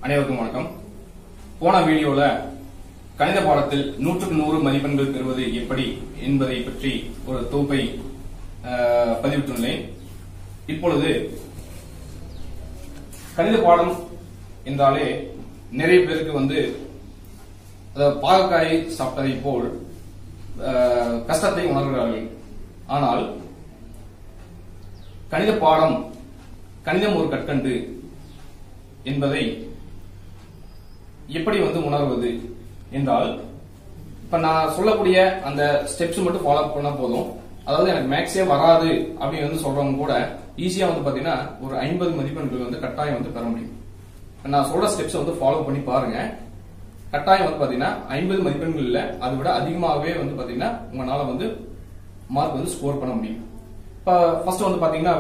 அனைவருக்கும் வணக்கம். போன வீடியோல கணித பாடத்தில் 100க்கு 100 மதிப்பெண்கள் பெறுவது எப்படி என்பதை பற்றி ஒரு தொகுப்பை பதிவிட்டுள்ளேன். இப்பொழுது கணித பாடம் என்றாலே நிறைய பேருக்கு பாகக்காயை சாப்பிட்டதை போல் கஷ்டத்தை உணர்கிறார்கள். ஆனால் கணித பாடம் கணிதம் ஒரு கற்கண்டு என்பதை எப்படி உணர்வது என்றால், இப்ப நான் சொல்லக்கூடிய அந்த ஸ்டெப்ஸ் மட்டும் ஃபாலோ பண்ண போதும். அதாவது எனக்கு மேக்ஸே வராது அப்படின்னு சொல்றவங்க கூட ஈஸியா பாத்தீங்கன்னா ஒரு 50 மதிப்பெண்கள் கட்டாயம் பெற முடியும். நான் சொல்ற ஸ்டெப்ஸ் ஃபாலோ பண்ணி பாருங்க. கட்டாயம் பாத்தீங்கன்னா 50 மதிப்பெண்கள் இல்ல, அதை விட அதிகமாகவே பாத்தீங்கன்னா உங்களால மார்க் ஸ்கோர் பண்ண முடியும். இப்ப ஃபர்ஸ்ட் பாத்தீங்கன்னா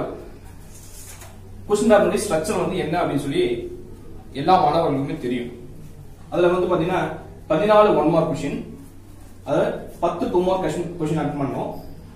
கொஸ்டின் பேப்பர் ஸ்ட்ரக்சர் என்ன அப்படின்னு சொல்லி எல்லா மாணவர்களுக்குமே தெரியும். அதுல பாத்தீங்கன்னா 14 1 மார்க் கொஸ்டின், அதாவது 10 2 மார்க் கொஸ்டின் அட்டெண்ட் பண்ணோம்.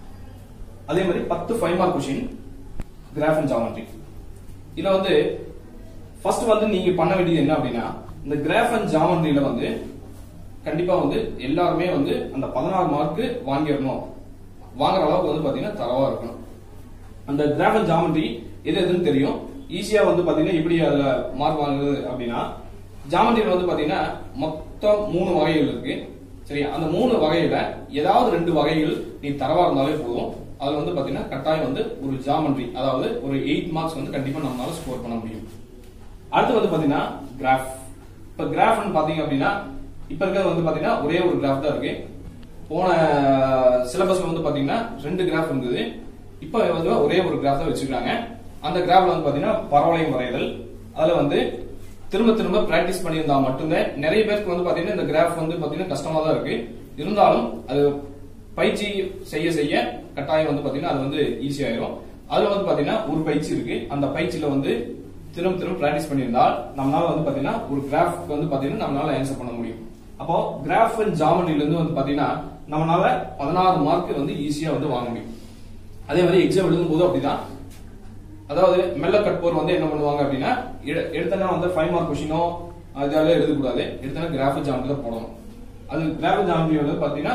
அதே மாதிரி 10 5 mark question graph and geometry. இதுல ஃபர்ஸ்ட் நீங்க பண்ண வேண்டியது என்ன அப்படின்னா, இந்த கிராஃப் அண்ட் ஜியோமெட்ரியில கண்டிப்பா எல்லாருமே அந்த 16 மார்க் வாங்கிடணும். வாங்குற அளவுக்கு பாத்தீங்கன்னா தரவா இருக்கணும். அந்த கிராஃப் அண்ட் ஜியோமெட்ரி எதுன்னு தெரியும். ஈஸியா பாத்தீங்கன்னா எப்படி அதுல மார்க் வாங்குறது அப்படின்னா, ஜியோமெட்ரியில பாத்தீங்கன்னா மொத்தம் 3 வகைகள் இருக்கு. சரி, அந்த 3 வகையில ஏதாவது 2 வகைகள் நீ தரவா இருந்தாலே போதும். அதுல பாத்தீங்கன்னா கட்டாயம் ஒரு ஜியோமெட்ரி, அதாவது ஒரு 8 மார்க்ஸ் கண்டிப்பா நம்மளால ஸ்கோர் பண்ண முடியும். அடுத்து பாத்தீங்கன்னா கிராஃப். இப்ப கிராஃப்னு பாத்தீங்க அப்படின்னா, இப்ப இருக்கிறது பாத்தீங்கன்னா ஒரே ஒரு கிராஃப் தான் இருக்கு. போன சிலபஸ்ல பாத்தீங்கன்னா 2 கிராஃப் இருந்தது. இப்ப ஒரே ஒரு கிராஃப் தான் வச்சிருக்காங்க. அந்த கிராஃப்ல பாத்தீங்கன்னா பரவளையம் வரைதல். அதுல திரும்ப திரும்ப பிராக்டிஸ் பண்ணியிருந்தா மட்டும்தான். நிறைய பேருக்கு பாத்தீங்கன்னா இந்த கிராஃப் பாத்தீங்கன்னா கஷ்டமா தான் இருக்கு. இருந்தாலும் அது பயிற்சி செய்ய செய்ய கட்டாயம் பாத்தீங்கன்னா அது ஈஸி ஆயிரும். அதுல பாத்தீங்கன்னா ஒரு பயிற்சி இருக்கு. அந்த பயிற்சியில திரும்ப திரும்ப பிராக்டிஸ் பண்ணியிருந்தால் நம்மளால பாத்தீங்கன்னா ஒரு கிராஃப் பாத்தீங்கன்னா நம்மளால ஆன்சர் பண்ண முடியும். அப்போ கிராஃப் அண்ட் ஜியோமெட்ரியில இருந்து பாத்தீங்கன்னா நம்மளால 16 மார்க் ஈஸியா வாங்க முடியும். அதே மாதிரி எக்ஸாம் எழுதும் போது அப்படிதான். அதாவது மெல்ல கற்போர் என்ன பண்ணுவாங்க அப்படின்னா, எடுத்தனா 5 மார்க் கொஸ்டினோ அதால எழுதக்கூடாது. எடுத்தனா கிராஃப் ஜியோமெட்ரி தான் போடணும். அது கிராஃப் ஜியோமெட்ரி பாத்தீங்கன்னா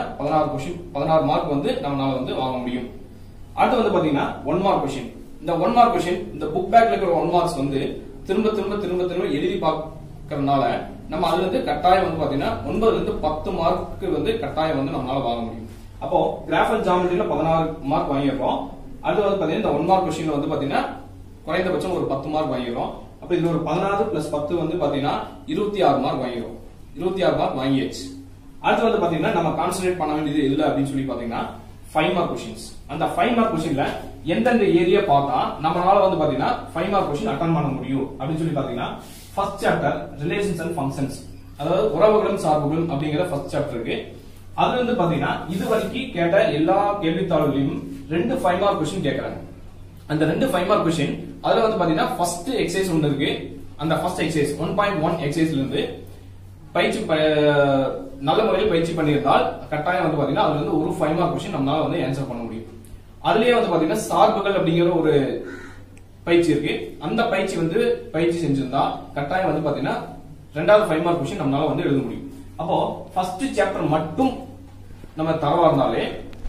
16 மார்க் நம்மளால வாங்க முடியும். அடுத்து பாத்தீங்கன்னா 1 மார்க் கொஸ்டின். இந்த 1 மார்க் கொஸ்டின் இந்த புக் பேக்ல இருக்கிற 1 மார்க்ஸ் திரும்ப திரும்ப திரும்ப திரும்ப எழுதி பார்க்கறதுனால நம்ம அதுல கட்டாயம் பாத்தீங்கன்னா 9ல இருந்து 10 மார்க்கு கட்டாயம் நம்மளால வாங்க முடியும். அப்போ கிராஃப் அண்ட் ஜியோமெட்ரியில 16 மார்க் வாங்கிடுறோம். அடுத்து பாத்தீங்கன்னா இந்த 1 மார்க் கொஸ்டின்ல பாத்தீங்கன்னா குறைந்தபட்சம் ஒரு 10 மார்க் வாங்கிடுறோம். அப்ப இதுல ஒரு 16 பிளஸ் 10 பாத்தீங்கன்னா 26 மார்க் வாங்கிடுறோம். 26 மார்க் வாங்கியாச்சு. அடுத்து பாத்தீங்கன்னா நம்ம கான்சென்ட்ரேட் பண்ண வேண்டியது எதுல அப்படின்னு சொல்லி பாத்தீங்கன்னா 5 மார்க் கொஸ்டின்ஸ். அந்த 5 மார்க் கொஸ்டின்ல எந்தெந்த ஏரியா பார்த்தா நம்மளால பாத்தீங்கன்னா 5 மார்க் கொஸ்டின் அட்டெண்ட் பண்ண முடியும் அப்படின்னு சொல்லி பாத்தீங்கன்னா, first chapter relations and functions, அதாவது உறவுகளும் சார்புகளும் அப்படிங்கிற ஃபர்ஸ்ட் சாப்டர் இருக்கு. அதுல பாத்தீங்கன்னா இது வரைக்கும் கேட்ட எல்லா கேள்வித்தாள்களையும் 2 5 மார்க் கொஸ்டின் கேட்கறாங்க. அந்த 2 5 மார்க் கொஸ்டின் அதுல பாத்தீங்கன்னா ஃபர்ஸ்ட் எக்ஸசைஸ் ஒன்று இருக்கு. அந்த ஃபர்ஸ்ட் எக்ஸசைஸ் 1.1 எக்ஸசைஸ்ல இருந்து பயிற்சி நல்ல முறையில் பயிற்சி பண்ணியிருந்தால் கட்டாயம் பாத்தீங்கன்னா அதுல ஒரு 5 மார்க் கொஸ்டின் நம்மளால ஆன்சர் பண்ண முடியும். அதுலயே பாத்தீங்கன்னா சார்புகள் அப்படிங்கிற ஒரு பயிற்சி இருக்கு. அந்த பயிற்சி பயிற்சி செஞ்சிருந்தா கட்டாயம் பாத்தீங்கன்னா 2வது 5 மார்க் கொஸ்டின் நம்மளால எழுத முடியும். அப்போ ஃபர்ஸ்ட் சாப்டர் மட்டும் நம்ம தரவா இருந்தாலே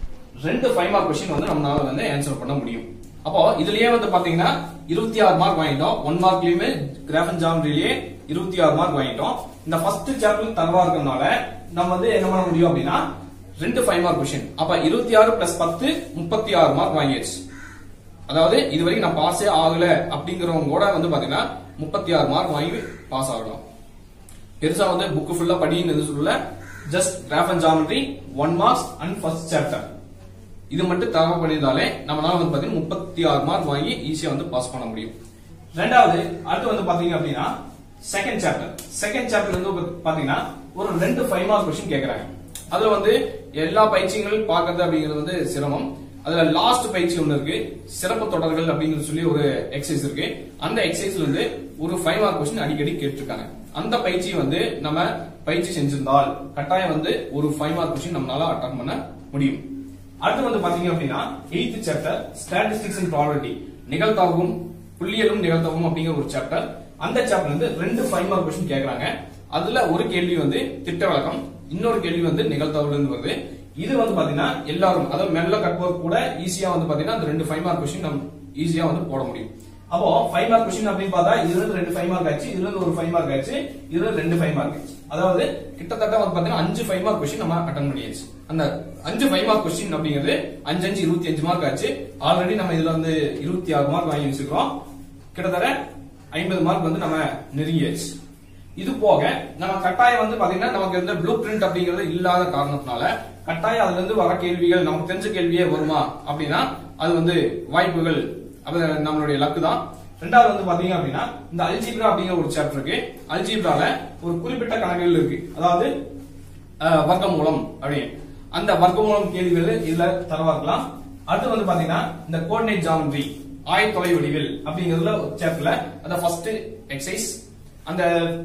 2 5 மார்க் கொஸ்டின் நம்மளால ஆன்சர் பண்ண முடியும். அப்போ இதுலயே பாத்தீங்கன்னா 26 மார்க் வாங்கிட்டோம். 1 மார்க்லயுமே கிராஃப் அண்ட் ஜியோமெட்ரியிலேயே 26 மார்க் வாங்கிட்டோம். இந்த ஃபர்ஸ்ட் சாப்டர் தரவா இருக்கறனால நம்ம என்ன பண்ண முடியும் அப்படின்னா 2 5 மார்க் கொஸ்டின். அப்ப 26 பிளஸ் 10 36 மார்க் வாங்கியாச்சு. அதாவது இது வரைக்கும் நான் பாஸே ஆகல அப்படிங்கிறவங்க கூட பாத்தீங்கன்னா 36 மார்க் வாங்கி பாஸ் ஆகலாம். பெருசா புக் ஃபுல்லா படின்னு சொல்லல. Just graph and geometry 1 marks and first chapter இது மட்டும் தரவா பண்ணியிருந்தாலே நம்மளால பாத்தீங்கன்னா 36 மார்க் வாங்கி ஈஸியா பாஸ் பண்ண முடியும். ரெண்டாவது அடுத்து பாத்தீங்க அப்படின்னா செகண்ட் சாப்டர் பாத்தீங்கன்னா ஒரு 2 5 மார்க் கொஸ்டின் கேக்குறாங்க. அதுல எல்லா பயிற்சிகளும் பார்க்கறது அப்படிங்கிறது சிரமம். அதுல லாஸ்ட் பயிற்சி ஒண்ணு இருக்கு, சிறப்பு தொடர்கள் அப்படிங்கிற சொல்லி ஒரு எக்ஸசைஸ் இருக்கு. அந்த எக்ஸசைஸ்ல ஒரு 5 மார்க் கொஸ்டின் அடிக்கடி கேட்டிருக்காங்க. அந்த பயிற்சி நம்ம பயிற்சி செஞ்சிருந்தால் கட்டாயம் ஒரு 5 மார்க் கொஸ்டின் நம்மளால அட்டெண்ட் பண்ண முடியும். அடுத்து பாத்தீங்க அப்படின்னா 8th chapter statistics and probability, நிகழ்தகவும் புள்ளியலும் நிகழ்தகவும் அப்படிங்கிற ஒரு சாப்டர். அந்த சாப்டர்ல இருந்து 2 5 மார்க் கொஸ்டின் கேக்குறாங்க. அதுல ஒரு கேள்வி வந்து திட்ட விளக்கம், இன்னொரு கேள்வி வந்து நிகழ்தகவுல இருந்து வருது. இது வந்து பாத்தீங்கன்னா எல்லாரும், அதாவது மெல்ல கற்பவர் கூட ஈஸியா வந்து பாத்தீங்கன்னா அந்த 2 5 மார்க் கொஸ்டின் நம்ம ஈஸியா வந்து போட முடியும். அப்போ 5 மார்க் கொஸ்டின் அப்படின்னு பார்த்தா இதுல இருந்து 2 5 மார்க் ஆச்சு, இதுல இருந்து ஒரு 5 மார்க் ஆச்சு, இதுல இருந்து 2 5 மார்க் ஆச்சு. அதாவது கிட்டத்தட்ட வந்து பாத்தீங்கன்னா 5 5 மார்க் கொஸ்டின் நம்ம அட்டெண்ட் பண்ணியாச்சு. அந்த 5 5 மார்க் கொஸ்டின் அப்படிங்கிறது 5 5 25 மார்க் ஆச்சு. ஆல்ரெடி நம்ம இதுல வந்து 26 மார்க் வாங்கி வச்சிருக்கோம். கிட்டத்தட்ட 50 மார்க் வந்து நம்ம நெருங்கியாச்சு. இது போக நம்ம கட்டாயம் வந்து பாத்தீங்கன்னா நமக்கு இந்த ப்ளூ பிரிண்ட் அப்படிங்கிறது இல்லாத காரணத்தினால கட்டாயம் அதுல இருந்து வர கேள்விகள் நமக்கு தெரிஞ்ச கேள்வியே வருமா அப்படின்னா அது வந்து வாய்ப்புகள், அது நம்மளுடைய லக்கு தான். ரெண்டாவது வந்து பாத்தீங்க அப்படின்னா இந்த அல்ஜீப்ரா அப்படிங்கிற ஒரு சாப்டர் இருக்கு. அல்ஜீப்ரால ஒரு குறிப்பிட்ட கணக்குகள் இருக்கு, அதாவது வர்க்கமூலம் அப்படின்னு. அந்த வர்க்கமூலம் கேள்விகள் இதுல தரவா இருக்கலாம். அடுத்து வந்து பாத்தீங்கன்னா இந்த கோஆர்டினேட் ஜியோமெட்ரி, ஆயத்தொலை வடிவில் அப்படிங்கிறதுல ஒரு சாப்டர்ல அந்த ஃபர்ஸ்ட் எக்ஸசைஸ், அந்த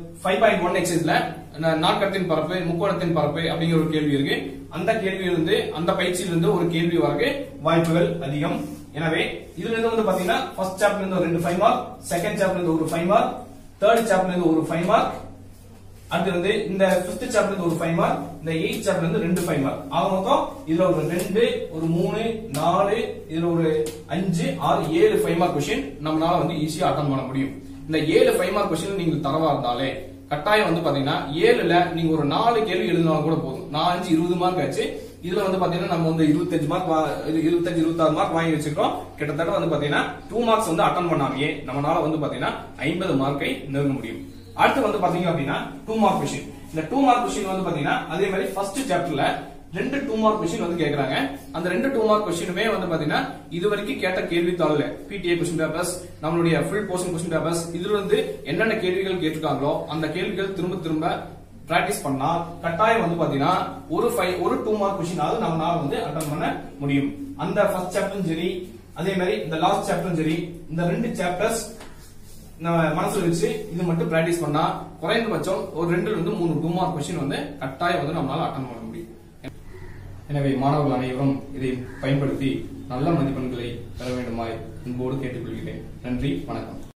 5.1 எக்ஸசைஸ்ல நாற்கரத்தின் பரப்பு, முக்கோணத்தின் பரப்பு அப்படிங்கிற ஒரு கேள்வி இருக்கு. அந்த கேள்வியிலிருந்து, அந்த பயிற்சியிலிருந்து ஒரு கேள்வி வரக்கு வாய்ப்புகள் அதிகம். எனவே இதுல இருந்து வந்து பாத்தீங்கன்னா ஃபர்ஸ்ட் சாப்டர்ல இருந்து ஒரு 2 5 மார்க், செகண்ட் சாப்டர்ல இருந்து ஒரு 5 மார்க், தேர்ட் சாப்டர்ல இருந்து ஒரு 5 மார்க், அடுத்து வந்து இந்த 5th சாப்டர்ல இருந்து ஒரு 5 மார்க், இந்த 8th சாப்டர்ல இருந்து 2 5 மார்க். ஆக மொத்தம் இதுல ஒரு 2, ஒரு 3, 4, இதுல ஒரு 5, 6, 7 5 மார்க் கொஸ்டின் நம்மளால வந்து ஈஸியா அட்டெண்ட் பண்ண முடியும். இந்த 7 5 மார்க் கொஸ்டின் நீங்க தரவா இருந்தாலே கட்டாயம் வந்து பாத்தீங்கன்னா 7ல நீங்க ஒரு 4 கேள்வி எழுதினாலும் கூட போதும். 4 5 20 மார்க் ஆச்சு. இதுல வந்து பாத்தீங்கன்னா நம்ம வந்து 25 மார்க் 25 26 மார்க் வாங்கி வச்சிருக்கோம். கிட்டத்தட்ட வந்து பாத்தீங்கன்னா 2 மார்க்ஸ் வந்து அட்டெண்ட் பண்ணாமையே நம்மளால வந்து பாத்தீங்கன்னா 50 மார்க்கை நெருங்க முடியும். அடுத்து வந்து பாத்தீங்க அப்படின்னா 2 மார்க் கொஸ்டின். இந்த 2 மார்க் கொஸ்டின் வந்து பாத்தீங்கன்னா அதே மாதிரி ஃபர்ஸ்ட் சாப்டர்ல 2 2 மார்க் கொஸ்டின் வந்து கேக்குறாங்க. அந்த 2 2 மார்க் கொஸ்டினுமே வந்து பாத்தீங்கன்னா இதுவரைக்கும் கேட்ட கேள்வித்தாள்ல பிடிஏ கொஸ்டின் பேப்பர்ஸ், நம்மளுடைய ஃபுல் போர்ஷன் கொஸ்டின் பேப்பர்ஸ், இதுல இருந்து என்னென்ன கேள்விகள் கேட்டிருக்காங்களோ அந்த கேள்விகள் திரும்ப திரும்ப பிராக்டிஸ் பண்ணா கட்டாயம் வந்து பாத்தீங்கன்னா ஒரு 2 மார்க் கொஸ்டின் ஆவது நம்மளால வந்து அட்டெண்ட் பண்ண முடியும். அந்த ஃபர்ஸ்ட் சாப்டரும் சரி, அதே மாதிரி இந்த லாஸ்ட் சாப்டரும் சரி, இந்த 2 சாப்டர்ஸ் நம்ம மனசுல வச்சு இது மட்டும் பிராக்டிஸ் பண்ணா குறைந்தபட்சம் ஒரு 2ல இருந்து 3 2 மார்க் கொஸ்டின் வந்து கட்டாயம் வந்து நம்மளால அட்டெண்ட் பண்ண முடியும். எனவே மாணவர்கள் அனைவரும் இதை பயன்படுத்தி நல்ல மதிப்பெண்களை பெற வேண்டுமாய் அன்போடு கேட்டுக்கொள்கிறேன். நன்றி, வணக்கம்.